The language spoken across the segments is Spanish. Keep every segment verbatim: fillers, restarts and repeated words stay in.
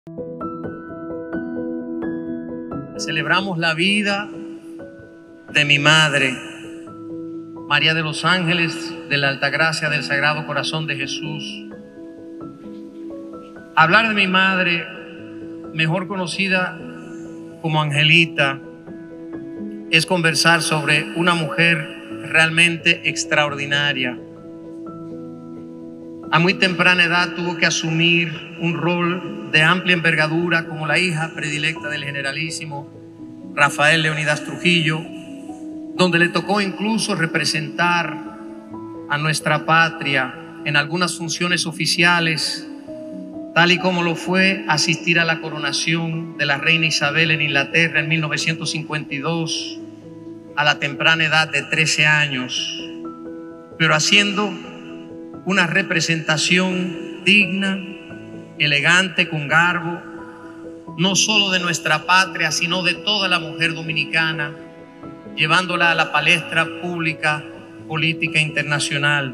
Celebramos la vida de mi madre, María de los Ángeles de la Altagracia del Sagrado Corazón de Jesús. Hablar de mi madre, mejor conocida como Angelita, es conversar sobre una mujer realmente extraordinaria. A muy temprana edad tuvo que asumir un rol de amplia envergadura como la hija predilecta del generalísimo Rafael Leónidas Trujillo, donde le tocó incluso representar a nuestra patria en algunas funciones oficiales, tal y como lo fue asistir a la coronación de la reina Isabel en Inglaterra en mil novecientos cincuenta y dos, a la temprana edad de trece años, pero haciendo una representación digna, elegante, con garbo, no solo de nuestra patria, sino de toda la mujer dominicana, llevándola a la palestra pública, política internacional.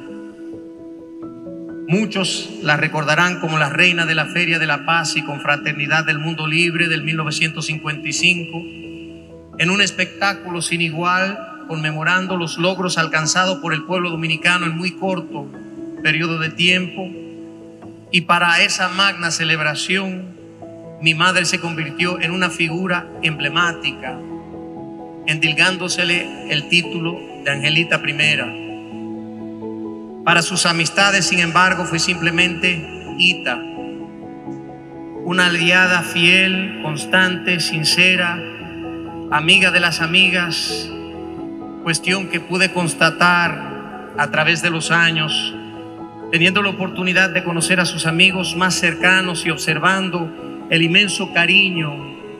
Muchos la recordarán como la reina de la Feria de la Paz y Confraternidad del Mundo Libre del mil novecientos cincuenta y cinco, en un espectáculo sin igual, conmemorando los logros alcanzados por el pueblo dominicano en muy corto periodo de tiempo. Y para esa magna celebración, mi madre se convirtió en una figura emblemática, endilgándosele el título de Angelita Primera. Para sus amistades, sin embargo, fue simplemente Ita, una aliada fiel, constante, sincera, amiga de las amigas, cuestión que pude constatar a través de los años, teniendo la oportunidad de conocer a sus amigos más cercanos y observando el inmenso cariño,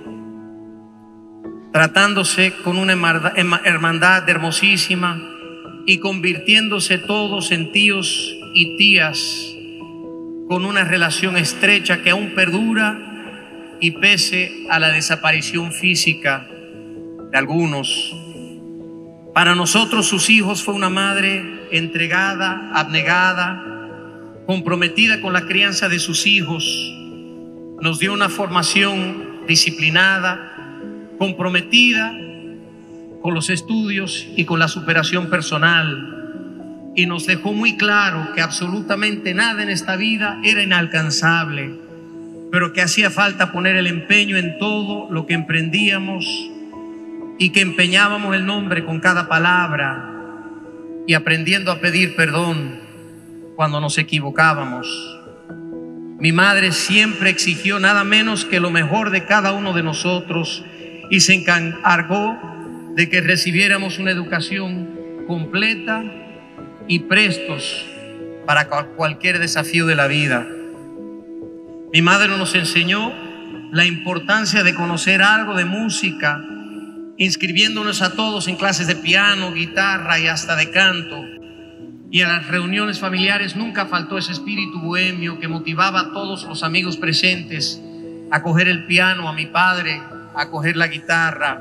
tratándose con una hermandad hermosísima y convirtiéndose todos en tíos y tías, con una relación estrecha que aún perdura y pese a la desaparición física de algunos. Para nosotros, sus hijos, fue una madre entregada, abnegada, comprometida con la crianza de sus hijos. Nos dio una formación disciplinada, comprometida con los estudios y con la superación personal, y nos dejó muy claro que absolutamente nada en esta vida era inalcanzable, pero que hacía falta poner el empeño en todo lo que emprendíamos y que empeñábamos el nombre con cada palabra, y aprendiendo a pedir perdón cuando nos equivocábamos. Mi madre siempre exigió nada menos que lo mejor de cada uno de nosotros y se encargó de que recibiéramos una educación completa y prestos para cualquier desafío de la vida. Mi madre nos enseñó la importancia de conocer algo de música, inscribiéndonos a todos en clases de piano, guitarra y hasta de canto. Y en las reuniones familiares nunca faltó ese espíritu bohemio que motivaba a todos los amigos presentes a coger el piano, a mi padre a coger la guitarra,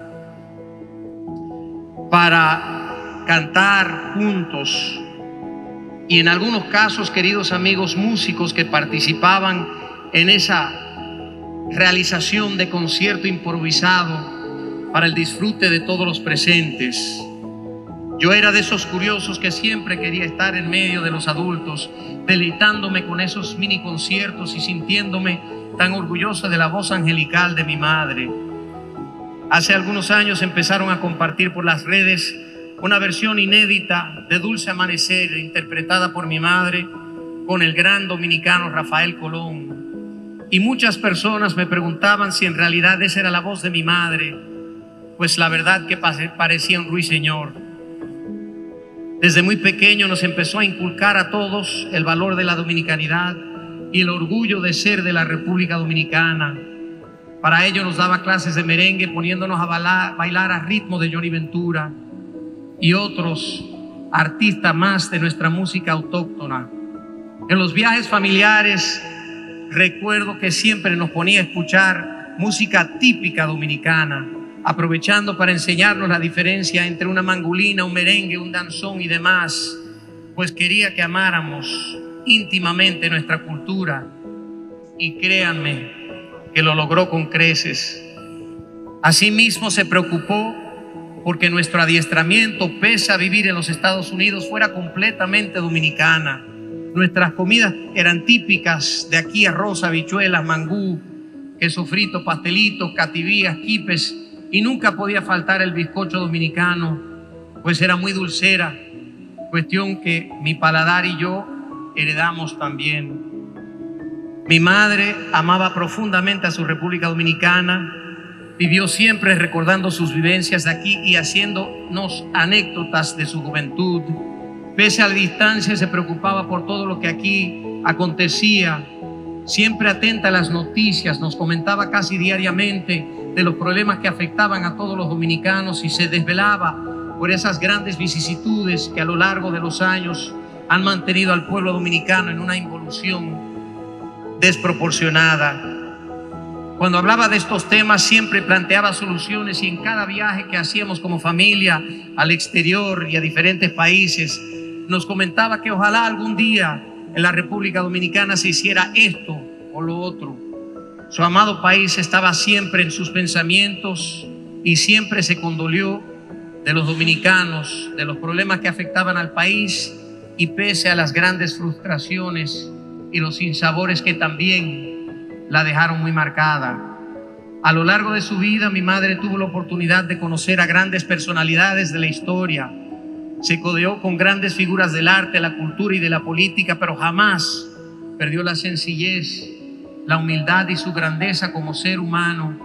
para cantar juntos. Y en algunos casos, queridos amigos músicos que participaban en esa realización de concierto improvisado para el disfrute de todos los presentes. Yo era de esos curiosos que siempre quería estar en medio de los adultos, deleitándome con esos mini conciertos y sintiéndome tan orgulloso de la voz angelical de mi madre. Hace algunos años empezaron a compartir por las redes una versión inédita de Dulce Amanecer, interpretada por mi madre con el gran dominicano Rafael Colón. Y muchas personas me preguntaban si en realidad esa era la voz de mi madre, pues la verdad que parecía un ruiseñor. Desde muy pequeño nos empezó a inculcar a todos el valor de la dominicanidad y el orgullo de ser de la República Dominicana. Para ello nos daba clases de merengue, poniéndonos a bailar, bailar a ritmo de Johnny Ventura y otros artistas más de nuestra música autóctona. En los viajes familiares recuerdo que siempre nos ponía a escuchar música típica dominicana, aprovechando para enseñarnos la diferencia entre una mangulina, un merengue, un danzón y demás, pues quería que amáramos íntimamente nuestra cultura. Y créanme que lo logró con creces. Asimismo se preocupó porque nuestro adiestramiento, pese a vivir en los Estados Unidos, fuera completamente dominicana. Nuestras comidas eran típicas de aquí: arroz, habichuelas, mangú, queso frito, pastelitos, cativías, quipes, y nunca podía faltar el bizcocho dominicano, pues era muy dulcera, cuestión que mi paladar y yo heredamos también. Mi madre amaba profundamente a su República Dominicana, vivió siempre recordando sus vivencias de aquí y haciéndonos anécdotas de su juventud. Pese a la distancia, se preocupaba por todo lo que aquí acontecía, siempre atenta a las noticias, nos comentaba casi diariamente de los problemas que afectaban a todos los dominicanos y se desvelaba por esas grandes vicisitudes que a lo largo de los años han mantenido al pueblo dominicano en una involución desproporcionada. Cuando hablaba de estos temas siempre planteaba soluciones, y en cada viaje que hacíamos como familia al exterior y a diferentes países nos comentaba que ojalá algún día en la República Dominicana se hiciera esto o lo otro. Su amado país estaba siempre en sus pensamientos y siempre se condolió de los dominicanos, de los problemas que afectaban al país, y pese a las grandes frustraciones y los sinsabores que también la dejaron muy marcada. A lo largo de su vida, mi madre tuvo la oportunidad de conocer a grandes personalidades de la historia. Se codeó con grandes figuras del arte, la cultura y de la política, pero jamás perdió la sencillez, la humildad y su grandeza como ser humano,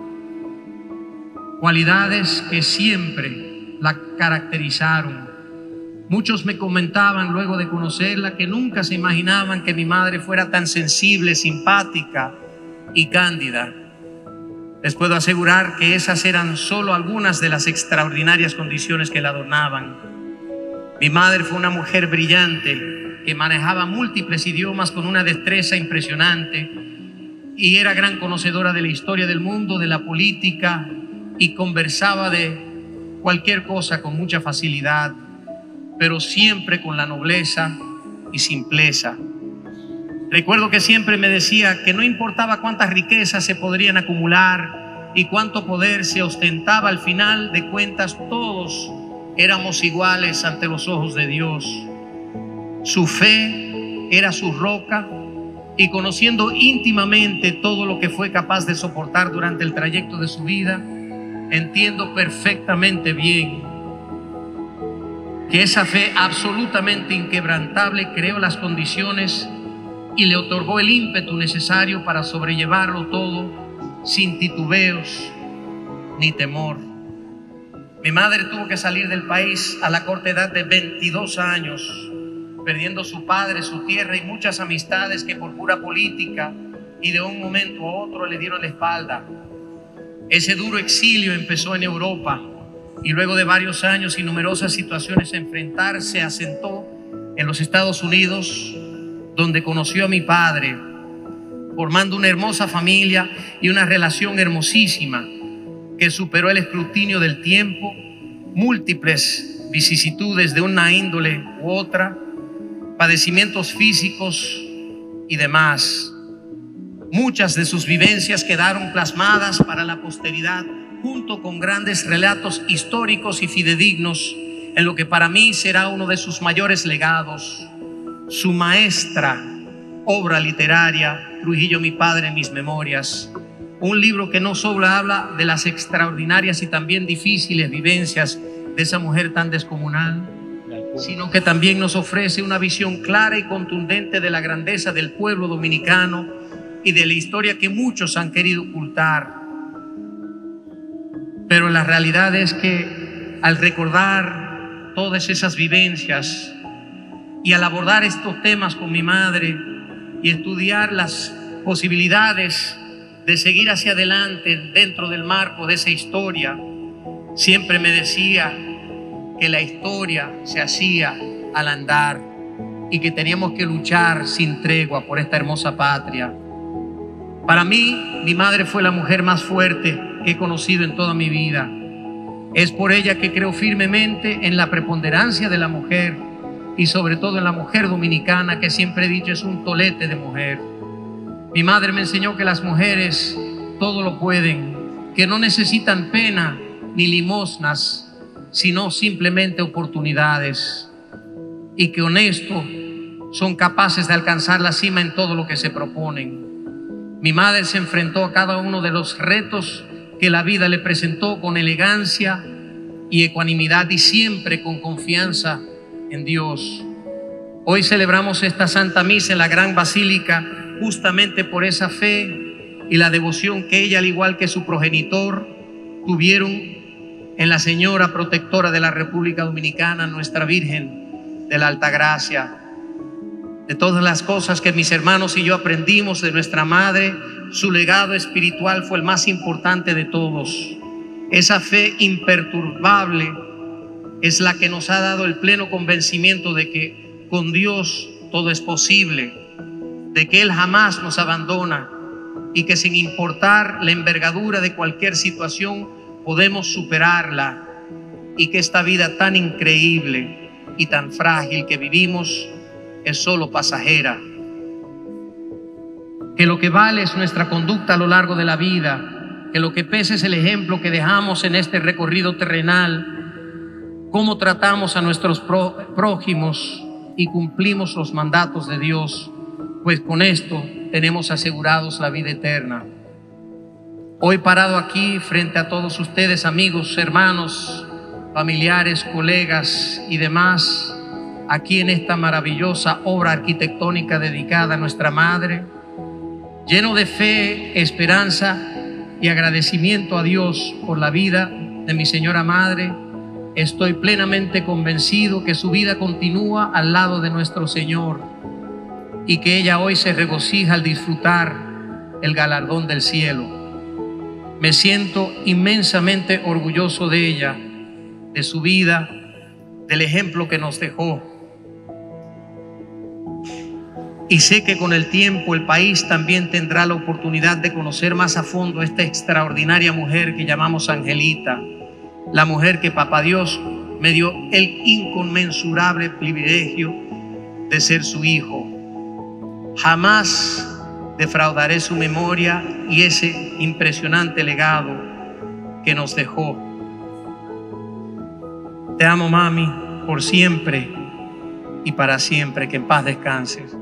cualidades que siempre la caracterizaron. Muchos me comentaban luego de conocerla que nunca se imaginaban que mi madre fuera tan sensible, simpática y cándida. Les puedo asegurar que esas eran solo algunas de las extraordinarias condiciones que la adornaban. Mi madre fue una mujer brillante que manejaba múltiples idiomas con una destreza impresionante y era gran conocedora de la historia del mundo, de la política, y conversaba de cualquier cosa con mucha facilidad, pero siempre con la nobleza y simpleza. Recuerdo que siempre me decía que no importaba cuántas riquezas se podrían acumular y cuánto poder se ostentaba, al final de cuentas todos éramos iguales ante los ojos de Dios. Su fe era su roca, y conociendo íntimamente todo lo que fue capaz de soportar durante el trayecto de su vida, entiendo perfectamente bien que esa fe absolutamente inquebrantable creó las condiciones y le otorgó el ímpetu necesario para sobrellevarlo todo sin titubeos ni temor. Mi madre tuvo que salir del país a la corta edad de veintidós años, perdiendo su padre, su tierra y muchas amistades que por pura política y de un momento a otro le dieron la espalda. Ese duro exilio empezó en Europa y luego de varios años y numerosas situaciones a enfrentar, se asentó en los Estados Unidos, donde conoció a mi padre, formando una hermosa familia y una relación hermosísima que superó el escrutinio del tiempo, múltiples vicisitudes de una índole u otra, padecimientos físicos y demás. Muchas de sus vivencias quedaron plasmadas para la posteridad, junto con grandes relatos históricos y fidedignos, en lo que para mí será uno de sus mayores legados, su maestra obra literaria, Trujillo, mi padre, en mis memorias. Un libro que no solo habla de las extraordinarias y también difíciles vivencias de esa mujer tan descomunal, sino que también nos ofrece una visión clara y contundente de la grandeza del pueblo dominicano y de la historia que muchos han querido ocultar. Pero la realidad es que al recordar todas esas vivencias y al abordar estos temas con mi madre y estudiar las posibilidades de seguir hacia adelante dentro del marco de esa historia, siempre me decía que la historia se hacía al andar y que teníamos que luchar sin tregua por esta hermosa patria. Para mí, mi madre fue la mujer más fuerte que he conocido en toda mi vida. Es por ella que creo firmemente en la preponderancia de la mujer y sobre todo en la mujer dominicana, que siempre he dicho es un tolete de mujer. Mi madre me enseñó que las mujeres todo lo pueden, que no necesitan pena ni limosnas, sino simplemente oportunidades, y que honesto son capaces de alcanzar la cima en todo lo que se proponen. Mi madre se enfrentó a cada uno de los retos que la vida le presentó con elegancia y ecuanimidad, y siempre con confianza en Dios. Hoy celebramos esta Santa Misa en la Gran Basílica justamente por esa fe y la devoción que ella, al igual que su progenitor, tuvieron en la Señora Protectora de la República Dominicana, Nuestra Virgen de la Altagracia. De todas las cosas que mis hermanos y yo aprendimos de nuestra madre, su legado espiritual fue el más importante de todos. Esa fe imperturbable es la que nos ha dado el pleno convencimiento de que con Dios todo es posible, de que Él jamás nos abandona y que sin importar la envergadura de cualquier situación podemos superarla, y que esta vida tan increíble y tan frágil que vivimos es solo pasajera, que lo que vale es nuestra conducta a lo largo de la vida, que lo que pesa es el ejemplo que dejamos en este recorrido terrenal, cómo tratamos a nuestros prójimos y cumplimos los mandatos de Dios, pues con esto tenemos asegurados la vida eterna. Hoy, parado aquí frente a todos ustedes, amigos, hermanos, familiares, colegas y demás, aquí en esta maravillosa obra arquitectónica dedicada a nuestra madre, lleno de fe, esperanza y agradecimiento a Dios por la vida de mi señora madre, estoy plenamente convencido que su vida continúa al lado de nuestro Señor y que ella hoy se regocija al disfrutar el galardón del cielo. Me siento inmensamente orgulloso de ella, de su vida, del ejemplo que nos dejó. Y sé que con el tiempo el país también tendrá la oportunidad de conocer más a fondo a esta extraordinaria mujer que llamamos Angelita, la mujer que Papá Dios me dio el inconmensurable privilegio de ser su hijo. Jamás defraudaré su memoria y ese impresionante legado que nos dejó. Te amo, mami, por siempre y para siempre. Que en paz descanses.